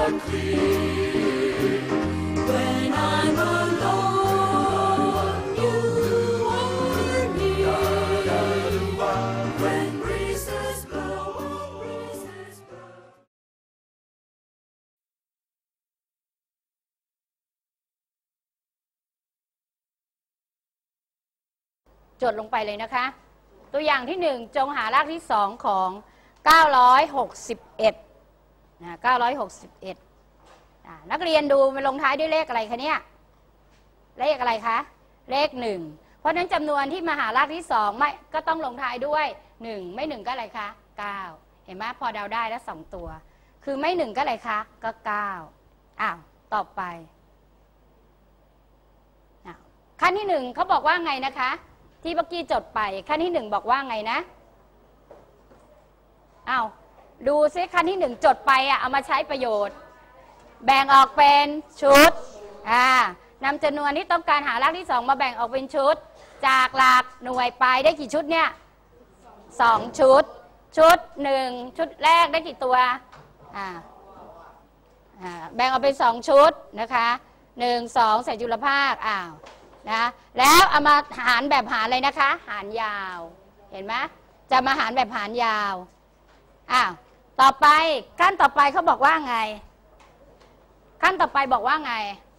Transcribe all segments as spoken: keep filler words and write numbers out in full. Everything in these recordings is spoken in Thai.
and clear. When I'm alone, you are near. When breezes blow, breezes blow. จดลงไปเลยนะคะตัวอย่างที่หนึ่งจงหารากที่สองของเก้าร้อยหกสิบเอ็ดนะเก้าร้อยหกสิบเอ็ดนักเรียนดูมันลงท้ายด้วยเลขอะไรคะเนี่ยเลขอะไรคะเลขหนึ่งเพราะฉะนั้นจำนวนที่มาหารากที่สองไม่ก็ต้องลงท้ายด้วยหนึ่งไม่หนึ่งก็อะไรคะเก้าเห็นไหมพอเดาได้แล้วสองตัวคือไม่หนึ่งก็อะไรคะก็เก้าอ้าวต่อไปขั้นที่หนึ่งเขาบอกว่าไงนะคะที่เมื่อกี้จดไปขั้นที่หนึ่งบอกว่าไงนะอ้าวดูซิขั้นที่หนึ่งจดไปอ่ะเอามาใช้ประโยชน์แบ่งออกเป็นชุดอ่านำจำนวนที่ต้องการหารากที่สองมาแบ่งออกเป็นชุดจากหลักหน่วยไปได้กี่ชุดเนี่ยสองชุดชุดหนึ่งชุดแรกได้กี่ตัวอ่าอ่าแบ่งออกเป็นสองชุดนะคะหนึ่งสองใส่จุลภาคอ้าวนะแล้วเอามาหารแบบหารเลยนะคะหารยาวเห็นไหมจะมาหารแบบหารยาวอ้าวต่อไปขั้นต่อไปเขาบอกว่าไงขั้นต่อไปบอกว่าไง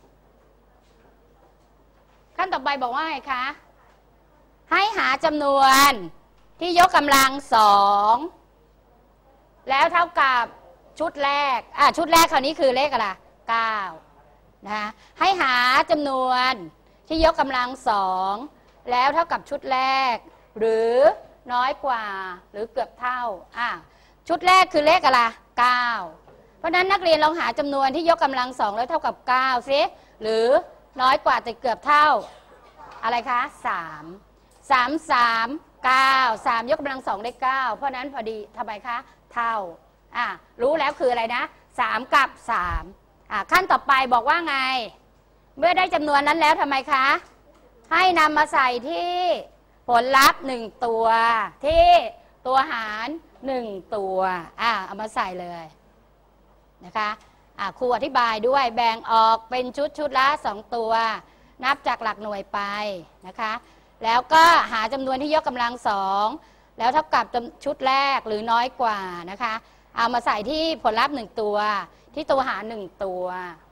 ขั้นต่อไปบอกว่าไงคะให้หาจำนวนที่ยกกำลังสองแล้วเท่ากับชุดแรกอ่ะชุดแรกคราวนี้คือเลขอะไรเก้านะให้หาจำนวนที่ยกกำลังสองแล้วเท่ากับชุดแรกหรือน้อยกว่าหรือเกือบเท่าอ่ะชุดแรกคือเลขอะไรเก้าเพราะนั้นนักเรียนลองหาจำนวนที่ยกกำลังสองแล้วเท่ากับเก้าซิหรือน้อยกว่าแต่เกือบเท่าอะไรคะสามสามสามเก้าสามยกกำลังสองได้เก้าเพราะนั้นพอดีทำไมคะเท่าอ่ะรู้แล้วคืออะไรนะสามกับสามอ่ะขั้นต่อไปบอกว่าไงเมื่อได้จำนวนนั้นแล้วทำไมคะให้นำมาใส่ที่ผลลัพธ์หนึ่งตัวที่ตัวหารหนึ่งตัวอ่าเอามาใส่เลยนะคะอ่าครูอธิบายด้วยแบ่งออกเป็นชุดชุดละสองตัวนับจากหลักหน่วยไปนะคะแล้วก็หาจำนวนที่ยกกำลังสองแล้วเท่ากับชุดแรกหรือน้อยกว่านะคะเอามาใส่ที่ผลลัพธ์หนึ่งตัวที่ตัวหารหนึ่งตัว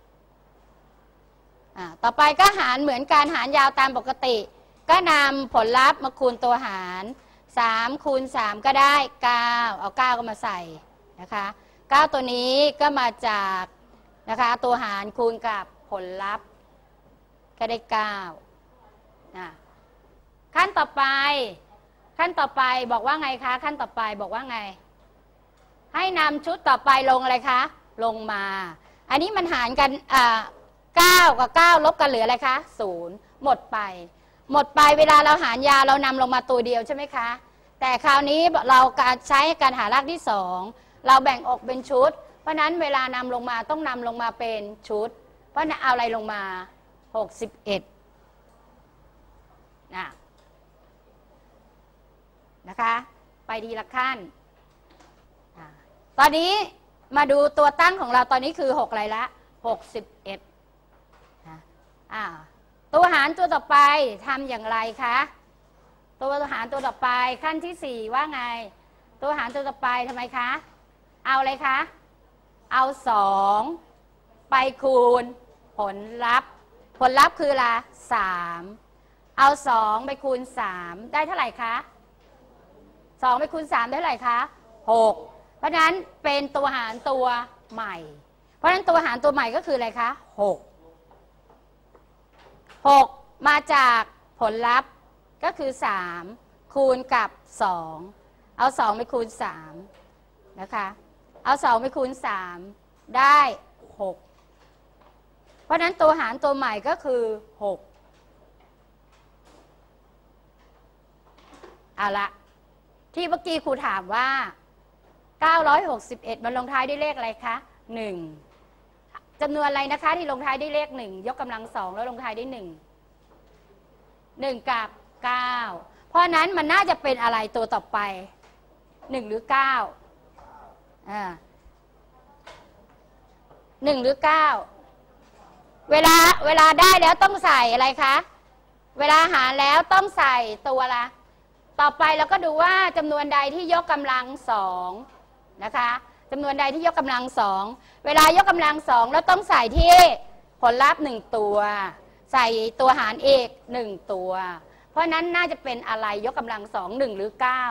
ต่อไปก็หารเหมือนการหารยาวตามปกติก็นำผลลัพธ์มาคูณตัวหารสามคูณสามก็ได้เก้าเอาเก้าก็มาใส่นะคะเก้าตัวนี้ก็มาจากนะคะตัวหารคูณกับผลลัพธ์ก็ได้เก้าขั้นต่อไปขั้นต่อไปบอกว่าไงคะขั้นต่อไปบอกว่าไงให้นำชุดต่อไปลงอะไรคะลงมาอันนี้มันหารกันอ่าเก้ากับเก้าลบกันเหลืออะไรคะศูนย์หมดไปหมดไปเวลาเราหารยาวเรานำลงมาตัวเดียวใช่ไหมคะแต่คราวนี้เราการใช้การหารากที่สองเราแบ่งออกเป็นชุดเพราะนั้นเวลานำลงมาต้องนำลงมาเป็นชุดเพราะนั้นเอาอะไรลงมาหกสิบเอ็ดนะนะคะไปดีละขั้นตอนนี้มาดูตัวตั้งของเราตอนนี้คือหกอะไรละหกสิบเอ็ดอ่าตัวหารตัวต่อไปทำอย่างไรคะตัวหารตัวต่อไปขั้นที่สี่ว่าไงตัวหารตัวต่อไปทำไมคะเอาอะไรคะเอาสองไปคูณผลลัพธ์ผลลัพธ์คืออะไรสามเอาสองไปคูณสามได้เท่าไหร่คะสองไปคูณสามได้เท่าไหร่คะหกเพราะฉะนั้นเป็นตัวหารตัวใหม่เพราะฉะนั้นตัวหารตัวใหม่ก็คืออะไรคะหกหกมาจากผลลัพธ์ก็คือสามคูณกับสองเอาสองไปคูณสามนะคะเอาสองไปคูณสามได้หกเพราะนั้นตัวหารตัวใหม่ก็คือหกเอาละที่เมื่อกี้ครูถามว่าเก้าร้อยหกสิบเอ็ดมันลงท้ายด้วยเลขอะไรคะหนึ่งจำนวนอะไรนะคะที่ลงท้ายด้วยเลขหนึ่งยกกำลังสองแล้วลงท้ายด้วยหนึ่งหนึ่งกับเก้าเพราะนั้นมันน่าจะเป็นอะไรตัวต่อไปหนึ่งหรือเก้าอ่าหนึ่งหรือเก้าเวลาเวลาได้แล้วต้องใส่อะไรคะเวลาหารแล้วต้องใส่ตัวละต่อไปเราก็ดูว่าจำนวนใดที่ยกกำลังสองนะคะจำนวนใดที่ยกกำลังสองเวลายกกำลังสองแล้วต้องใส่ที่ผลลัพธ์หนึ่งตัวใส่ตัวหารเอกหนึ่งตัวเพราะนั้นน่าจะเป็นอะไรยกกำลังสองหนึ่งหรือเก้า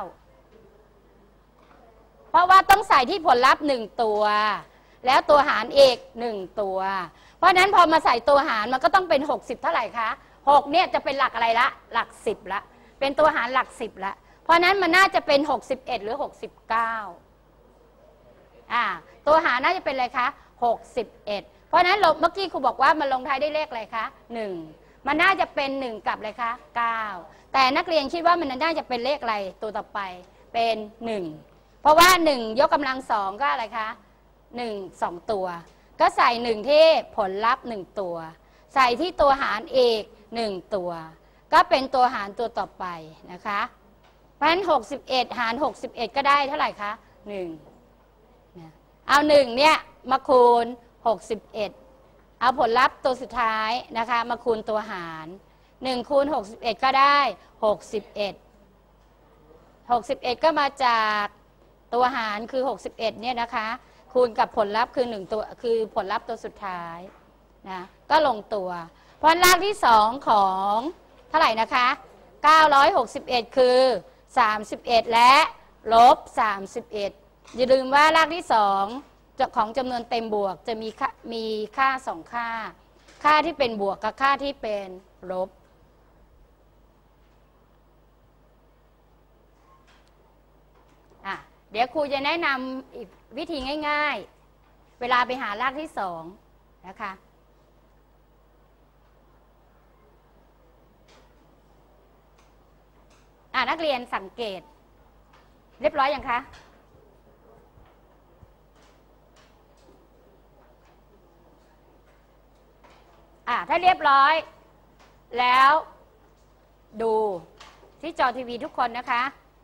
เพราะว่าต้องใส่ที่ผลลัพธ์หนึ่งตัวแล้วตัวหารเอกหนึ่งตัวเพราะนั้นพอมาใส่ตัวหารมันก็ต้องเป็นหกสิบเท่าไหร่คะหกเนี่ยจะเป็นหลักอะไรละหลักสิบละเป็นตัวหารหลักสิบละเพราะนั้นมันน่าจะเป็นหกสิบเอ็ดหรือหกสิบเก้าอ่าตัวหารน่าจะเป็นอะไรคะหกสิบเอ็ดเพราะนั้นเมื่อกี้ครูบอกว่ามันลงท้ายได้เลขอะไรคะหนึ่งมันน่าจะเป็นหนึ่งกับอะไรคะเก้าแต่นักเรียนคิดว่ามันน่าจะเป็นเลขอะไรตัวต่อไปเป็นหนึ่งเพราะว่าหนึ่งยกกำลังสองก็อะไรคะหนึ่ง สองตัวก็ใส่หนึ่งที่ผลลัพธ์หนึ่งตัวใส่ที่ตัวหารเอกหนึ่งตัวก็เป็นตัวหารตัวต่อไปนะคะเพราะฉะนั้นหกสิบเอ็ดหารหกสิบเอ็ดก็ได้เท่าไหร่คะหนึ่งเอาหนึ่งเนี่ยมาคูณหกสิบเอ็ดเอาผลลัพธ์ตัวสุดท้ายนะคะมาคูณตัวหารหนึ่งคูณหกสิบเอ็ดก็ได้หกสิบเอ็ด หกสิบเอ็ดก็มาจากตัวหารคือหกสิบเอ็ดเนี่ยนะคะคูณกับผลลัพธ์คือหนึ่งตัวคือผลลัพธ์ตัวสุดท้ายนะก็ลงตัวเพราะรากที่สองของเท่าไหร่นะคะเก้าร้อยหกสิบเอ็ดคือสามสิบเอ็ดและลบสามสิบเอ็ดอย่าลืมว่ารากที่สองของจำนวนเต็มบวกจะมีค่ามีค่าสองค่าค่าที่เป็นบวกกับค่าที่เป็นลบอ่ะเดี๋ยวครูจะแนะนำอีกวิธีง่ายๆเวลาไปหารากที่สองนะคะอ่ะนักเรียนสังเกตเรียบร้อยยังคะอ่ะถ้าเรียบร้อยแล้วดูที่จอทีวีทุกคนนะคะ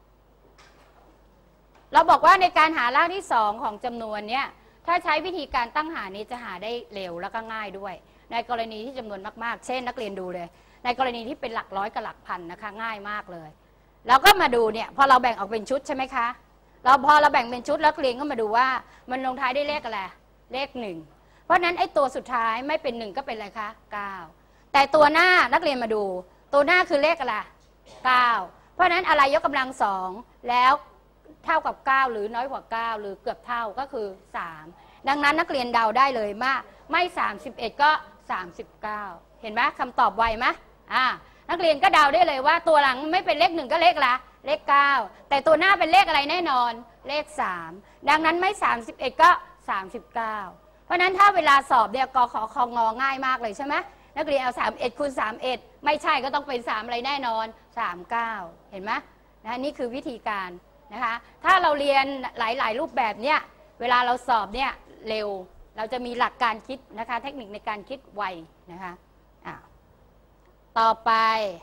เราบอกว่าในการหารากที่สองของจำนวนเนี้ยถ้าใช้วิธีการตั้งหารนี้จะหาได้เร็วแล้วก็ง่ายด้วยในกรณีที่จำนวนมากๆเช่นนักเรียนดูเลยในกรณีที่เป็นหลักร้อยกับหลักพันนะคะง่ายมากเลยเราก็มาดูเนี่ยพอเราแบ่งออกเป็นชุดใช่ไหมคะเราพอเราแบ่งเป็นชุดแล้วเรียนก็มาดูว่ามันลงท้ายได้เลขอะไรเลขหนึ่งเพราะนั้นไอ้ตัวสุดท้ายไม่เป็นหนึ่งก็เป็นอะไรคะเก้าแต่ตัวหน้านักเรียนมาดูตัวหน้าคือเลขอะไรเก้าเพราะนั้นอะไรยกกำลังสองแล้วเท่ากับเก้าหรือน้อยกว่าเก้าหรือเกือบเท่าก็คือสามดังนั้นนักเรียนเดาได้เลยว่าไม่สามสิบเอ็ดก็สามสิบเก้าเห็นไหมคำตอบไวไหมอ่านักเรียนก็เดาได้เลยว่าตัวหลังไม่เป็นเลขหนึ่งก็เลขละเลขเก้าแต่ตัวหน้าเป็นเลขอะไรแน่นอนเลขสามดังนั้นไม่สามสิบเอ็ดก็สามสิบเก้าเพราะนั้นถ้าเวลาสอบเดียวกขอคงง่ายมากเลยใช่ไหมนักเรียนเอาสามเอ็ดคูณสามเอ็ดไม่ใช่ก็ต้องเป็นสามอะไรแน่นอนสามเก้าเห็นไหมนะนี่คือวิธีการนะคะถ้าเราเรียนหลายๆรูปแบบเนี้ยเวลาเราสอบเนี่ยเร็วเราจะมีหลักการคิดนะคะเทคนิคในการคิดไวนะคะอ่ะต่อไป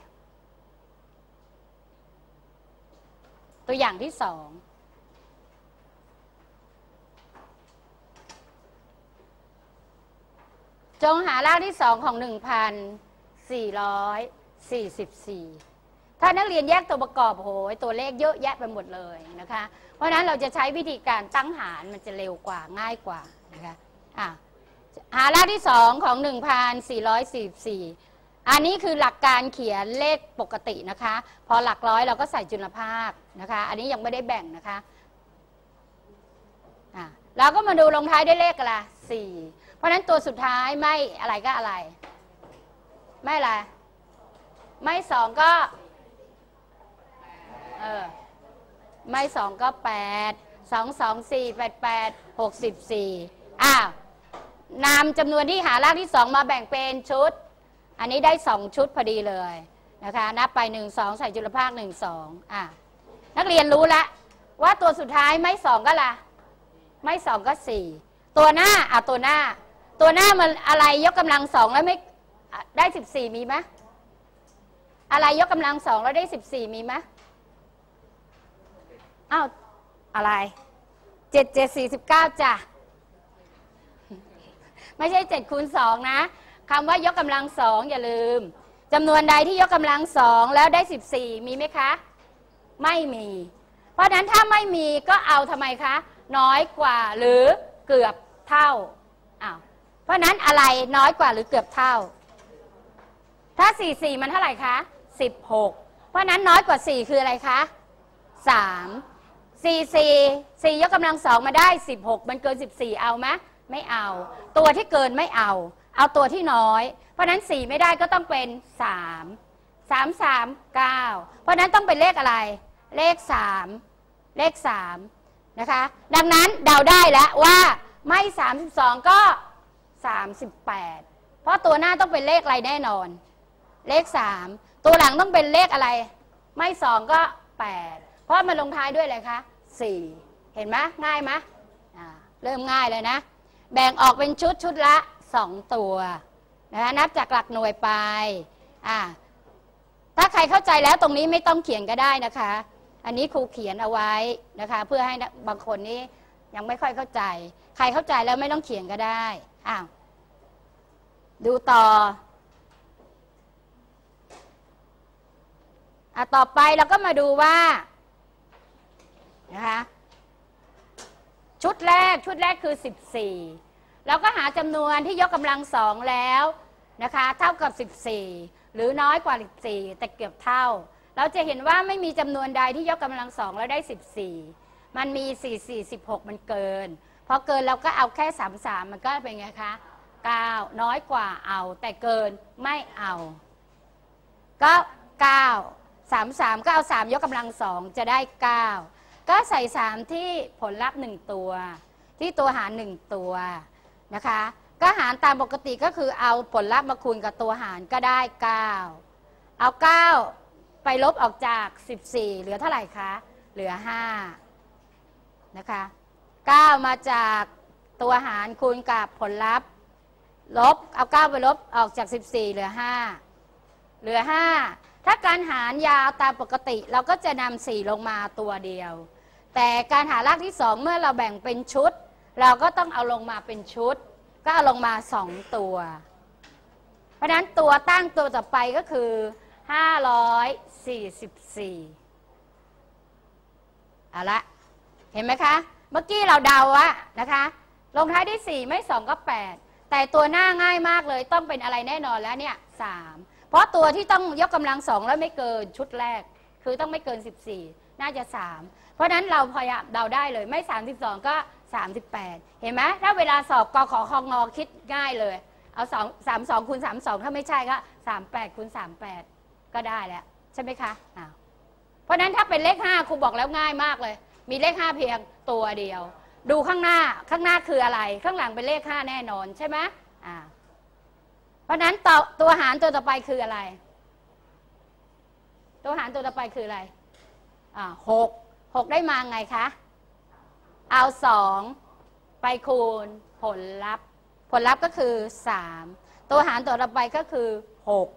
ตัวอย่างที่สองจงหารากที่สองของหนึ่งพันสี่ร้อยสี่สิบสี่ถ้านักเรียนแยกตัวประกอบโหยตัวเลขเยอะแยะไปหมดเลยนะคะเพราะฉะนั้นเราจะใช้วิธีการตั้งหารมันจะเร็วกว่าง่ายกว่านะคะอ่ะหารากที่สองของหนึ่งพันสี่ร้อยสี่สิบสี่อันนี้คือหลักการเขียนเลขปกตินะคะพอหลักร้อยเราก็ใส่จุลภาคนะคะอันนี้ยังไม่ได้แบ่งนะคะอ่ะเราก็มาดูลงท้ายด้วยเลขอะไรสี่เพราะฉะนั้นตัวสุดท้ายไม่อะไรก็อะไรไม่อะไรไม่สองก็เออไม่สองก็แปดสองสองสี่แปดแปดหกสิบสี่อ้าวนำจำนวนที่หารากที่สองมาแบ่งเป็นชุดอันนี้ได้สองชุดพอดีเลยนะคะนับไปหนึ่งสองใส่จุลภาคหนึ่งสองอ่านักเรียนรู้ละว่าตัวสุดท้ายไม่สองก็ละไม่สองก็สี่ตัวหน้าอ่ะตัวหน้าตัวหน้ามันอะไรยกกำลังสองแล้วไม่ได้สิบสี่มีไหมอะไรยกกำลังสองแล้วได้สิบสี่มีไหมอ้าวอะไรเจ็ดเจ็ดสี่สิบเก้าจ้ะไม่ใช่เจ็ดคูณสองนะคำว่ายกกำลังสองอย่าลืมจำนวนใดที่ยกกำลังสองแล้วได้สิบสี่มีไหมคะไม่มีเพราะฉะนั้นถ้าไม่มีก็เอาทำไมคะน้อยกว่าหรือเกือบเท่าอ้าวเพราะฉะนั้นอะไรน้อยกว่าหรือเกือบเท่าถ้าสี่สี่มันเท่าไหร่คะสิบหกเพราะฉะนั้นน้อยกว่าสี่คืออะไรคะสามสี่สี่สี่ยกกำลังสองมาได้สิบหกมันเกินสิบสี่เอาไหมไม่เอาตัวที่เกินไม่เอาเอาตัวที่น้อยเพราะนั้นสี่ไม่ได้ก็ต้องเป็นสาม สาม สาม เก้าเพราะนั้นต้องเป็นเลขอะไรเลขสามเลขสามนะคะดังนั้นเดาได้แล้วว่าไม่สามสิบสองก็สามสิบแปดเพราะตัวหน้าต้องเป็นเลขอะไรแน่นอนเลขสามตัวหลังต้องเป็นเลขอะไรไม่สองก็แปดเพราะมันลงท้ายด้วยอะไรคะสี่เห็นไหมง่ายไหมอ่าเริ่มง่ายเลยนะแบ่งออกเป็นชุดชุดละสองตัวนะคะนับจากหลักหน่วยไปอ่าถ้าใครเข้าใจแล้วตรงนี้ไม่ต้องเขียนก็ได้นะคะอันนี้ครูเขียนเอาไว้นะคะเพื่อให้บางคนนี้ยังไม่ค่อยเข้าใจใครเข้าใจแล้วไม่ต้องเขียนก็ได้อ้าวดูต่ออ่ะต่อไปเราก็มาดูว่านะคะชุดแรกชุดแรกคือสิบสี่เราก็หาจำนวนที่ยกกำลังสองแล้วนะคะเท่ากับสิบสี่หรือน้อยกว่าสิบสี่แต่เกือบเท่าเราจะเห็นว่าไม่มีจำนวนใดที่ยกกำลังสองแล้วได้สิบสี่มันมีสี่ สี่ สิบหกมันเกินพอเกินเราก็เอาแค่สาม สามมันก็เป็นไงคะเก้าน้อยกว่าเอาแต่เกินไม่เอาก็เก้า สาม สามก็เอาสามยกกำลังสองจะได้เก้าก็ใส่สามที่ผลลัพธ์หนึ่งตัวที่ตัวหารหนึ่งตัวนะคะก็หารตามปกติก็คือเอาผลลัพธ์มาคูณกับตัวหารก็ได้เก้าเอาเก้าไปลบออกจากสิบสี่เหลือเท่าไหร่คะเหลือห้านะคะเก้ามาจากตัวหารคูณกับผลลัพธ์ลบเอาเก้าไปลบออกจากสิบสี่เหลือห้าเหลือห้าถ้าการหารยาวตามปกติเราก็จะนำสี่ลงมาตัวเดียวแต่การหารากที่สองเมื่อเราแบ่งเป็นชุดเราก็ต้องเอาลงมาเป็นชุดก็เอาลงมาสองตัวเพราะฉะนั้นตัวตั้งตัวต่อไปก็คือห้าร้อยสี่สิบสี่เอาละเห็นไหมคะเมื่อกี้เราเดาอะนะคะลงท้ายด้วยสี่ไม่สองก็แปดแต่ตัวหน้าง่ายมากเลยต้องเป็นอะไรแน่นอนแล้วเนี่ยสามเพราะตัวที่ต้องยกกำลังสองแล้วไม่เกินชุดแรกคือต้องไม่เกินสิบสี่น่าจะสามเพราะฉะนั้นเราพยายามเดาได้เลยไม่สามสิบสองก็สามสิบแปดเห็นไหมถ้าเวลาสอบกขคงคิดง่ายเลยเอาสอง สาม สองคูณสาม สองถ้าไม่ใช่ก็สามแปดคูณสามแปดก็ได้แล้วใช่ไหมคะอ้าวเพราะฉะนั้นถ้าเป็นเลขห้าครูบอกแล้วง่ายมากเลยมีเลขห้าเพียงตัวเดียวดูข้างหน้าข้างหน้าคืออะไรข้างหลังเป็นเลขห้าแน่นอนใช่ไหมอ่าเพราะฉะนั้นตัวตัวหารตัวต่อไปคืออะไรตัวหารตัวต่อไปคืออะไรอ่าหกหกได้มาไงคะเอาสองไปคูณผลลัพธ์ผลลัพธ์ก็คือสามตัวหารตัวต่อไปก็คือหก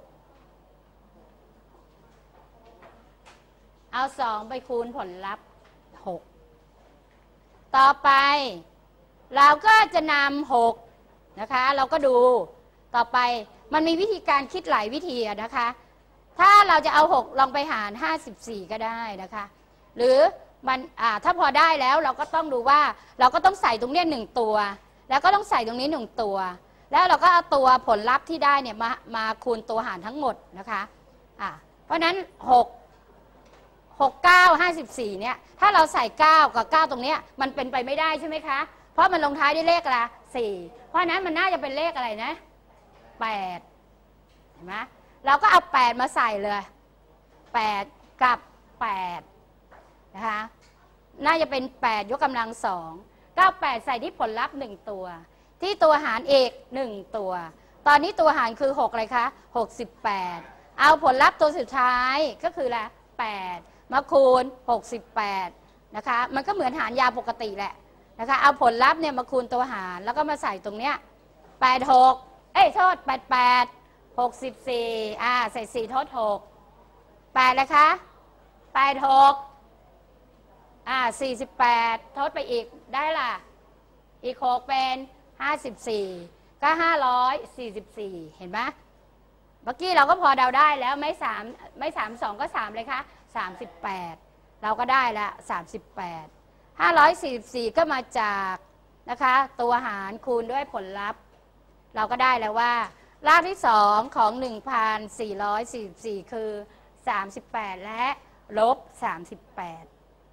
เอาสองไปคูณผลลัพธ์หกต่อไปเราก็จะนำหกนะคะเราก็ดูต่อไปมันมีวิธีการคิดหลายวิธีนะคะถ้าเราจะเอาหกลองไปหารห้าสิบสี่ก็ได้นะคะหรือมันอ่าถ้าพอได้แล้วเราก็ต้องดูว่าเราก็ต้องใส่ตรงนี้หนึ่งตัวแล้วก็ต้องใส่ตรงนี้หนึ่งตัวแล้วเราก็เอาตัวผลลัพธ์ที่ได้เนี่ยมามาคูณตัวหารทั้งหมดนะคะอ่าเพราะนั้นหก หก เก้า ห้าสิบสี่เนี่ยถ้าเราใส่เก้ากับเก้าตรงนี้มันเป็นไปไม่ได้ใช่ไหมคะเพราะมันลงท้ายด้วยเลขอะไรสี่เพราะนั้นมันน่าจะเป็นเลขอะไรนะแปดเห็นไหมเราก็เอาแปดมาใส่เลยแปดกับแปดนะคะน่าจะเป็นแปดยกกำลังสองเก้า แปดใส่ที่ผลลัพธ์หนึ่งตัวที่ตัวหารเอกหนึ่งตัวตอนนี้ตัวหารคือหกอะไรคะหกสิบแปดเอาผลลัพธ์ตัวสุดท้ายก็คืออะไรแปดมาคูณหกสิบแปดนะคะมันก็เหมือนหารยาปกติแหละนะคะเอาผลลัพธ์เนี่ยมาคูณตัวหารแล้วก็มาใส่ตรงเนี้ยแปด หกเอ้ยโทษแปด แปด หกสิบสี่อ่าใส่สี่ทดหกแปดเลยคะแปด หกอ่าสี่สิบแปดทดไปอีกได้ล่ะอีกหกเป็นห้าสิบสี่ก็ห้าร้อยสี่สิบสี่เห็นไหมเมื่อกี้เราก็พอเดาได้แล้วไม่สามไม่สามสองก็สามเลยคะสามสิบแปดเราก็ได้ละสามสิบแปดห้าร้อยสี่สิบสี่ก็มาจากนะคะตัวหารคูณด้วยผลลัพธ์เราก็ได้แล้วว่ารากที่สองของ หนึ่งพันสี่ร้อยสี่สิบสี่ คือสามสิบแปดและลบสามสิบแปด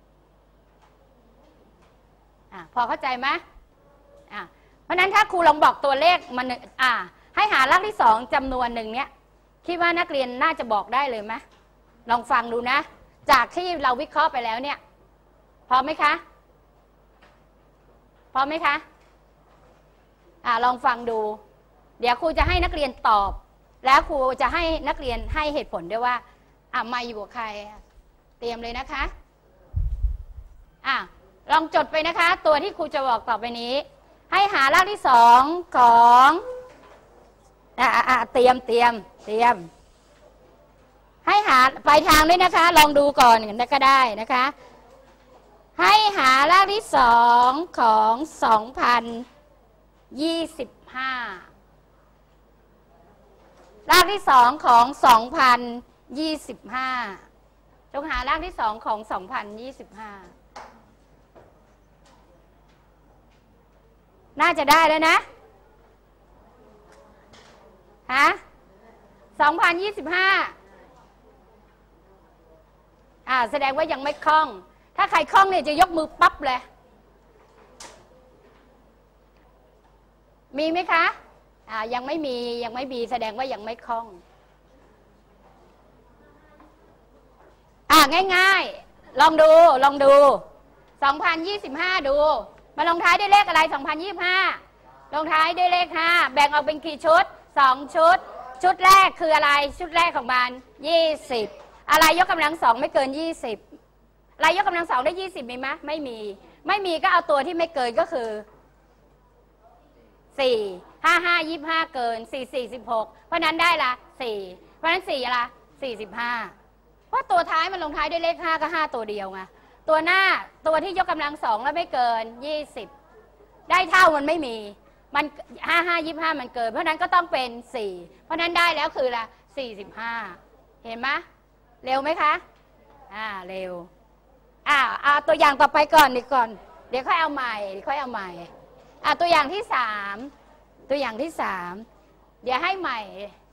อ่ะพอเข้าใจไหมอ่ะเพราะนั้นถ้าครูลองบอกตัวเลขมันอ่ะให้หารากที่สองจำนวนหนึ่งเนี้ยคิดว่านักเรียนน่าจะบอกได้เลยไหมลองฟังดูนะจากที่เราวิเคราะห์ไปแล้วเนี่ยพร้อมไหมคะพร้อมไหมคะอ่ะลองฟังดูเดี๋ยวครูจะให้นักเรียนตอบแล้วครูจะให้นักเรียนให้เหตุผลด้วยว่าอ่ะมาอยู่กับใครเตรียมเลยนะคะอ่ะลองจดไปนะคะตัวที่ครูจะบอกต่อไปนี้ให้หารากที่สองของอ่ะอ่ะเตรียมเตรียมเตรียมให้หาปลายทางด้วยนะคะลองดูก่อนก็ได้นะคะให้หารากที่สองของสองพันยี่สิบห้ารากที่สองของสองพันยี่สิบห้าจงหารากที่สองของสองพันยี่สิบห้าน่าจะได้แล้วนะฮะสองพันยี่สิบห้าอ่าแสดงว่ายังไม่คล่องถ้าใครคล่องเนี่ยจะยกมือปั๊บเลยมีไหมคะอ่ายังไม่มียังไม่มีแสดงว่ายังไม่คล่องอ่าง่ายๆลองดูลองดูสองพันยี่สิบห้าดูมาลงท้ายด้วยเลขอะไรสองพันยี่สิบห้าลงท้ายด้วยเลขห้าแบ่งออกเป็นกี่ชุดสองชุดชุดแรกคืออะไรชุดแรกของมันยี่สิบอะไรยกกำลังสองไม่เกินยี่สิบอะไรยกกำลังสองได้ยี่สิบมีไหมไม่มีไม่มีก็เอาตัวที่ไม่เกินก็คือสี่ห้าห้ายี่ห้าเกินสี่สี่สิบหกเพราะนั้นได้ละสี่เพราะนั้นสี่ละสี่สิบห้าเพราะตัวท้ายมันลงท้ายด้วยเลขห้าก็ห้าตัวเดียวไงตัวหน้าตัวที่ยกกำลังสองแล้วไม่เกินยี่สิบได้เท่ามันไม่มีมันห้าห้ายี่ห้ามันเกินเพราะนั้นก็ต้องเป็นสี่เพราะนั้นได้แล้วคือละสี่สิบห้าเห็นไหมเร็วไหมคะอ่าเร็วอ่าเอาตัวอย่างต่อไปก่อนดีก่อนเดี๋ยวค่อยเอาใหม่เดี๋ยวค่อยเอาใหม่อ่าตัวอย่างที่สามตัวอย่างที่สามเดี๋ยวให้ใหม่